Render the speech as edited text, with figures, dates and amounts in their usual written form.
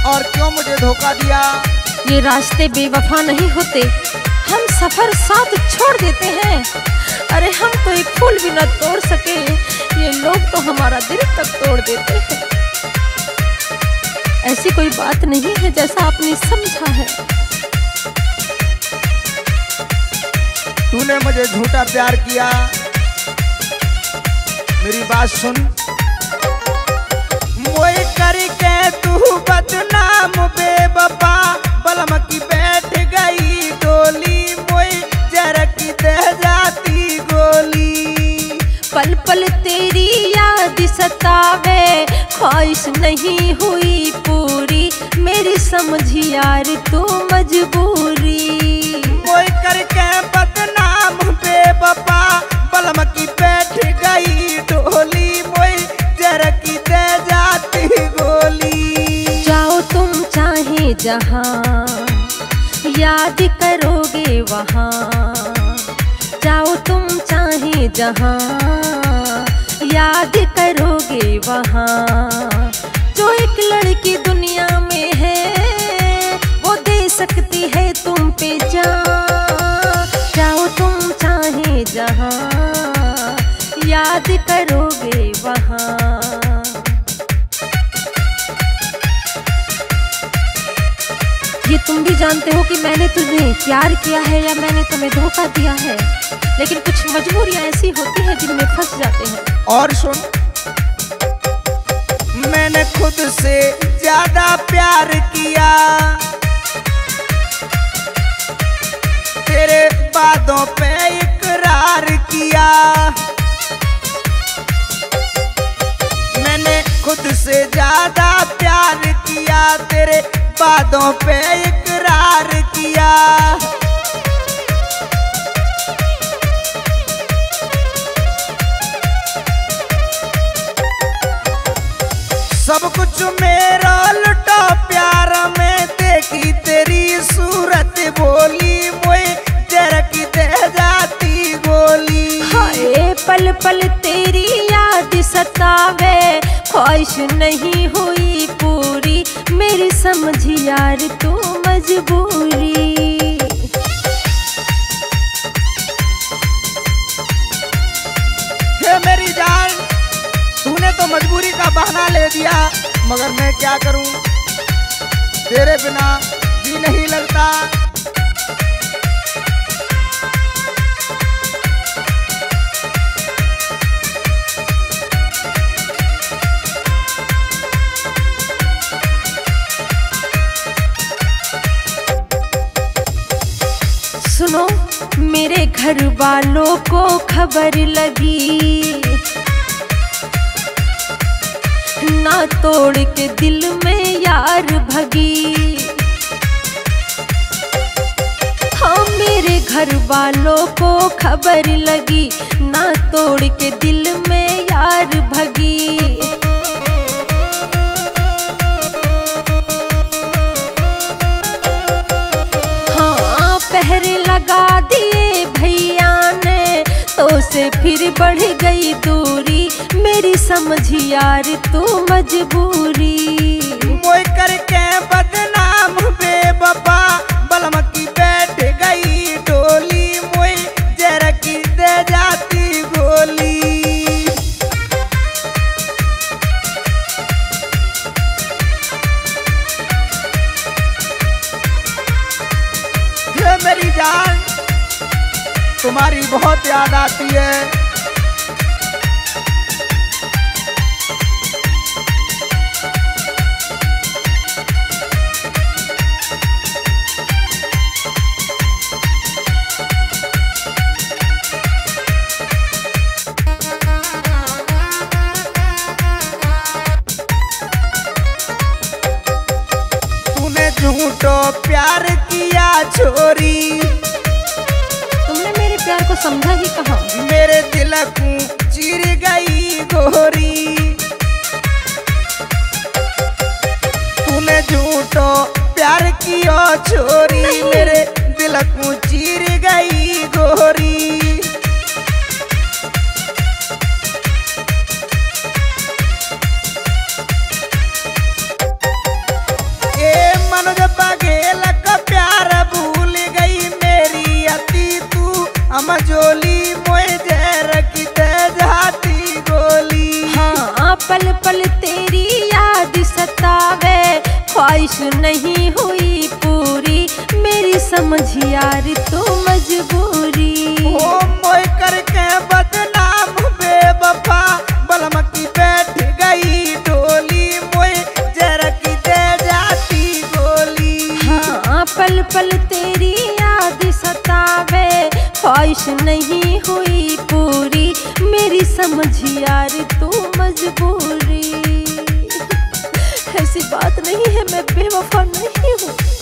और क्यों मुझे धोखा दिया? ये रास्ते बेवफा नहीं होते, हम सफर साथ छोड़ देते हैं। अरे हम तो एक फूल भी न तोड़ सके, ये लोग तो हमारा दिल तक तोड़ देते हैं। ऐसी कोई बात नहीं है जैसा आपने समझा है। तूने मुझे झूठा प्यार किया, मेरी बात सुन। मोए करके तू बदनाम बेवफा, बलम की बैठ गई डोली, मोए जरक दे जाती गोली। पल पल तेरी याद सतावे, ख्वाहिश नहीं हुई पूरी, मेरी समझी यार तू मजबूरी। मोए करके बदनाम बेवफा, बलम की बैठ गई डोली, मोए जरक दे जाती गोली। जाओ तुम चाहे जहाँ, याद करोगे वहाँ। जाओ तुम चाहे जहाँ, याद करोगे वहाँ। जो एक लड़की दुनिया में है, वो दे सकती है तुम पे जान। जाओ तुम चाहे जहाँ, याद करोगे वहाँ। ये तुम भी जानते हो कि मैंने तुम्हें प्यार किया है या मैंने तुम्हें धोखा दिया है, लेकिन कुछ मजबूरियां ऐसी होती हैं जिनमें फंस जाते हैं। और सुन, मैंने खुद से ज्यादा प्यार किया, तेरे बातों पे इकरार किया। मैंने खुद से ज्यादा प्यार किया, तेरे बातों पे इकरार किया। सब कुछ मेरा लुटा प्यार में, देखी तेरी सूरत बोली, मोए जरक दे जाती गोली। हाय पल पल तेरी याद सतावे, ख्वाहिश नहीं हुई पूरी, मेरी समझी यार तू मजबूरी। हे मेरी जान, तूने तो मजबूरी का बहाना ले दिया, मगर मैं क्या करूं, तेरे बिना जी नहीं लगता। सुनो, मेरे घर वालों को खबर लगी, ना तोड़ के दिल में यार भगी। हाँ मेरे घर वालों को खबर लगी, ना तोड़ के दिल में यार भगी। हाँ पहरे लगा दिए भैया ने, तो से फिर बढ़ गई दूरी, मेरी समझी यार तू मजबूरी। मोए करके बदनाम बेवफा, बलम की बैठ गई डोली, मोए जरक दे जाती गोली। हे मेरी जान, तुम्हारी बहुत याद आती है। तूने झूठो प्यार किया छोरी, तुमने मेरे प्यार को समझा ही कहाँ। मेरे दिल को चीर गई गोरी। तूने झूठो प्यार किया छोरी, मेरे दिल को चीर गई गोरी। मनोज बघेल का प्यार भूल गई मेरी अति तू अमजोली मोए जहर की जाती गोली। हाँ पल पल तेरी याद सतावे ख्वाहिश नहीं हुई पूरी मेरी समझ यार तू मजबूरी। ओ मोए करके बदनाम बेवफा बलम की बैठ गई डोली मोए जहर की जाती गोली। हाँ पल पल तेरी याद सतावे ख्वाहिश नहीं हुई पूरी मेरी समझ यार तू मजबूरी। ऐसी बात नहीं है मैं बेवफा नहीं हूँ।